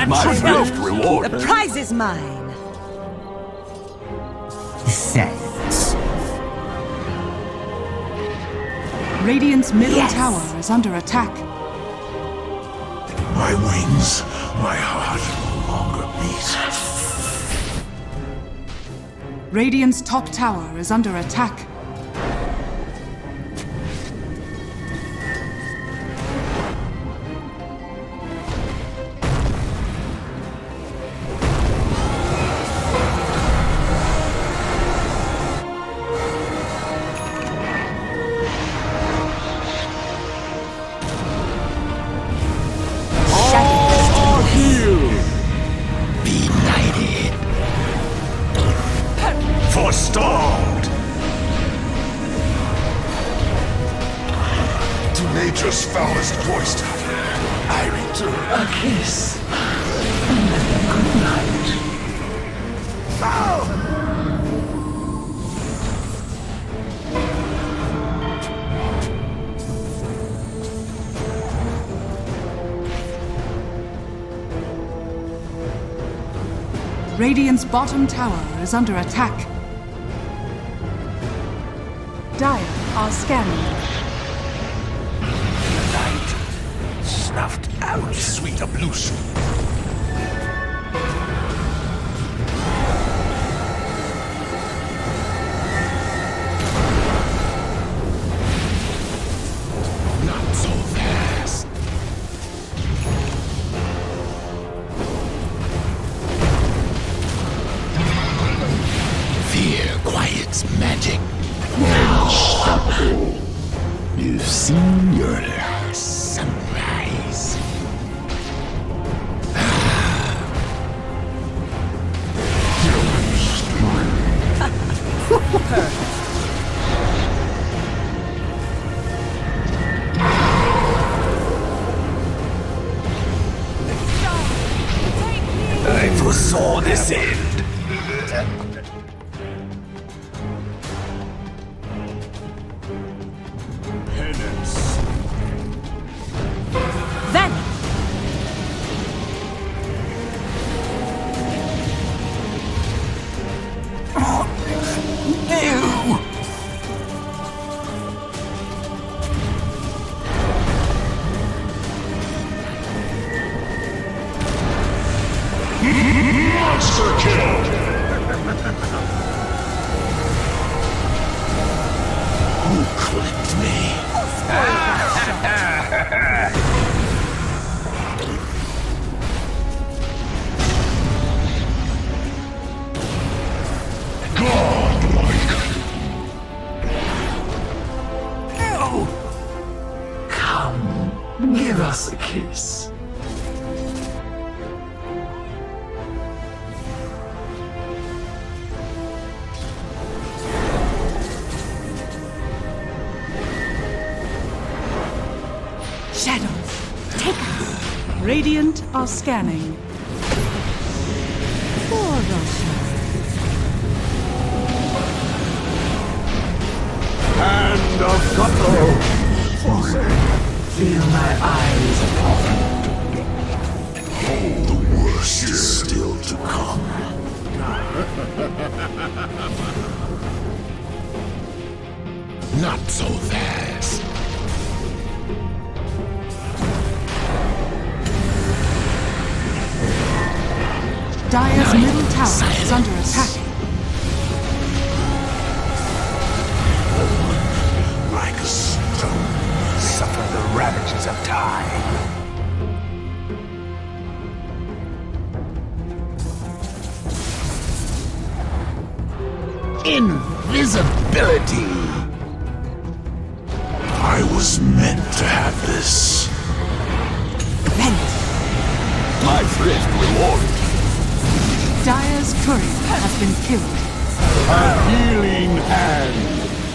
My swift reward. The prize is mine. Thanks. Radiant's middle tower is under attack. My wings, my heart no longer beats. Radiant's top tower is under attack. Forestalled! To nature's foulest cloister, I return. A kiss. Good night. Oh! Radiant's bottom tower is under attack. Dire are scanning. Light snuffed out. Sweet ablution. Not so fast. Fear quiets magic. Unstoppable. You've seen your last sunrise. I foresaw this end. Monster kill! Who clipped me? Godlike! Come, give us a kiss. Shadows, take us. Radiant are scanning. For Russia. Hand of Cutthroat! Feel my eyes upon. Oh, the worst is still to come. Not so fast. Dire's middle tower is under attack. Like a stone, suffer the ravages of time. Invisibility! I was meant to have this. My thrift reward. Dire's courier has been killed. A healing hand.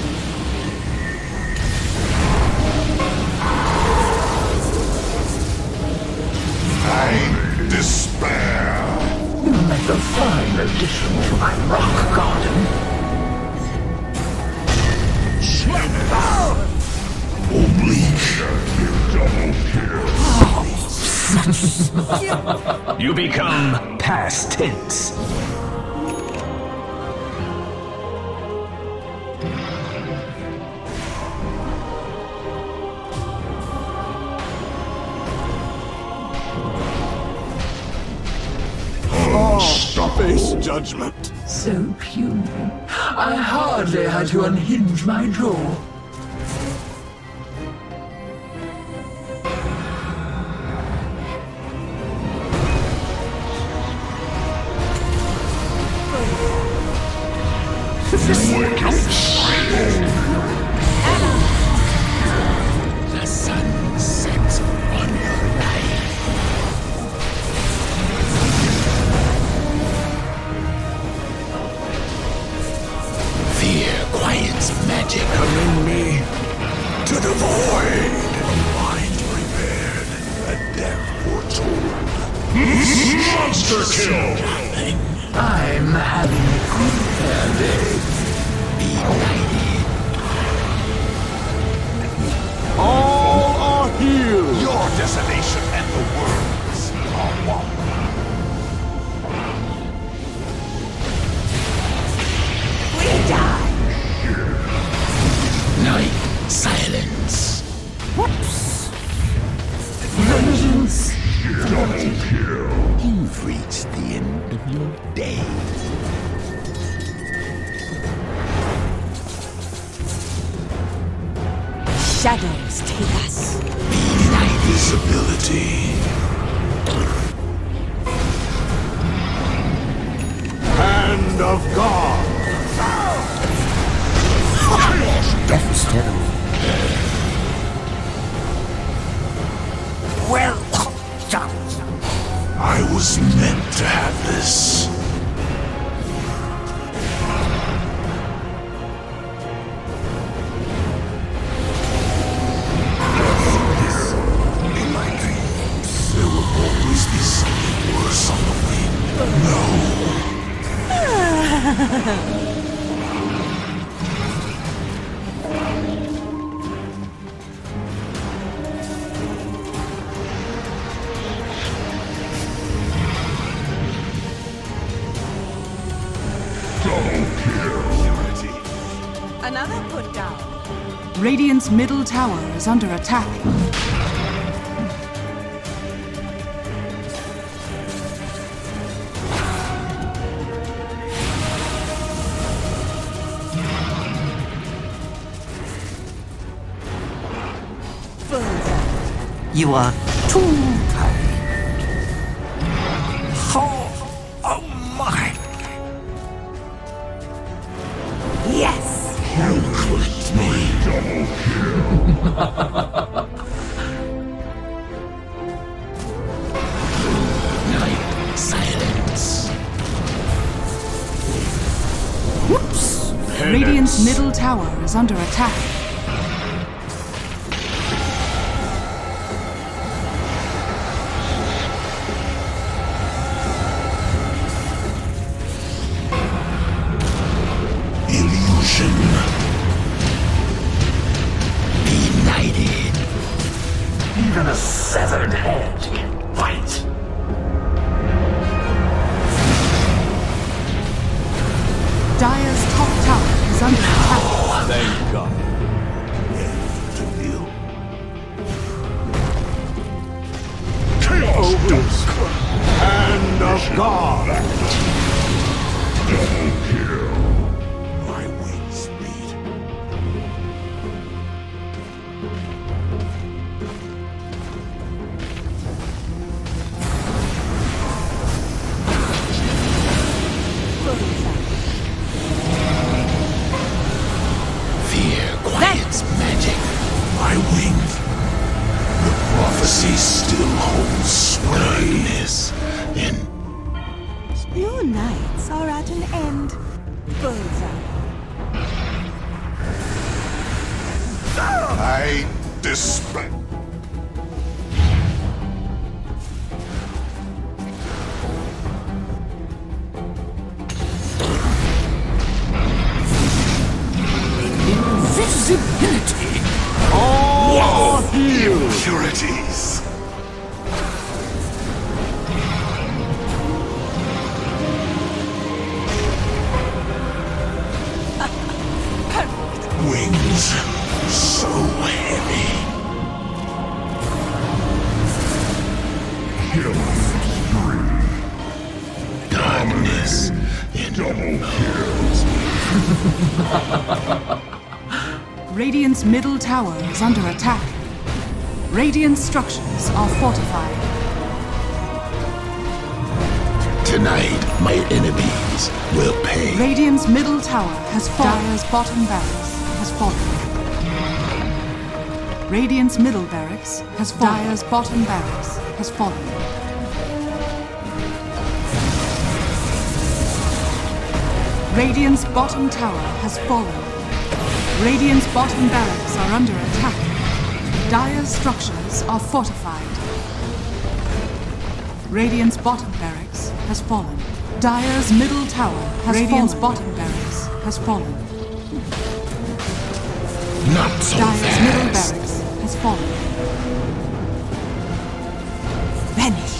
I despair. Make a fine addition to my rock garden. Oblique. Double kill. You become past tense. Face judgment. So puny. I hardly had to unhinge my jaw. The sun sets on your life. Fear quiets magic. Bring me to the void. Mind prepared, a death foretold. Monster kill! I'm having a good hair day. Be united. All are healed. Your desolation and the world's are one. We die. Night silence. Whoops. Vengeance. Double kill. You've reached the end of your day. Shadows take us. Be united. Visibility. Hand of God. Devastating. Well done. I was meant to have this. In my dreams, there will always be something worse on the way. No. Another put down. Radiant's middle tower is under attack. You are too kind. Oh my. Yes. You clipped me. Double kill. Night silence. Whoops! Radiant's middle tower is under attack. Illusion. Be united. Even a severed head can fight. Dire's top tower is under attack. Thank God. End to kneel. Chaos Dusk. Hand of God. Double kill. My wing speed. Fear quiets magic. My wing. The prophecy still holds sway. Darkness in Your nights are at an end. Bullseye. I despair. Invisibility. All healed. Impurities. Radiant's middle tower is under attack. Radiant structures are fortified. Tonight, my enemies will pay. Radiant's middle tower has fallen. Dire's bottom barracks has fallen. Radiant's middle barracks has fallen. Dire's bottom barracks has fallen. Radiant's bottom tower has fallen. Radiant's bottom barracks are under attack. Dire's structures are fortified. Radiant's bottom barracks has fallen. Dire's middle tower has Radiant's fallen. Bottom barracks has fallen. Not so Dire's fast. middle barracks has fallen. Vanish.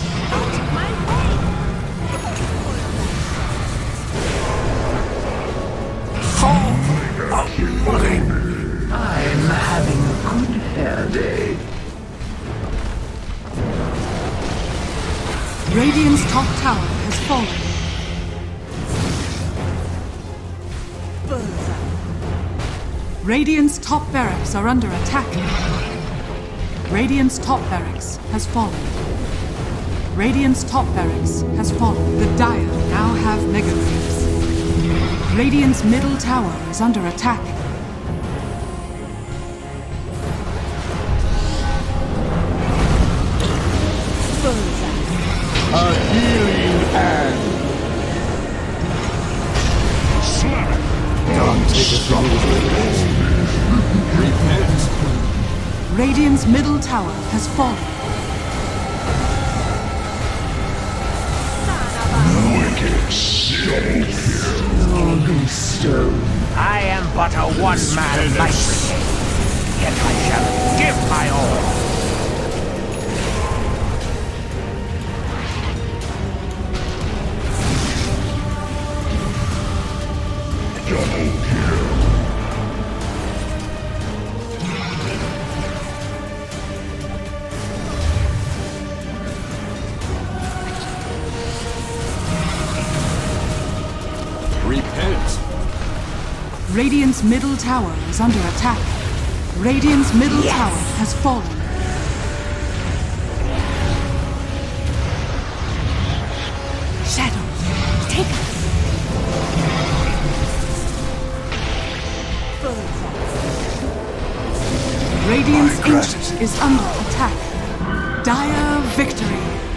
I'm having a good hair day. Radiant's top tower has fallen. Radiant's top barracks are under attack. Radiant's top barracks has fallen. Radiant's top barracks has fallen. The Dire now have mega creeps. Radiant's middle tower is under attack. A healing hand. Don't take us from Repent. Radiant's middle tower has fallen. Wicked Holy stone. I am but a one-man light brigade, yet I shall give my all. Repent. Radiant's middle tower is under attack. Radiant's middle tower has fallen. Shadows, take us. Radiant's ancient is under attack. Dire victory.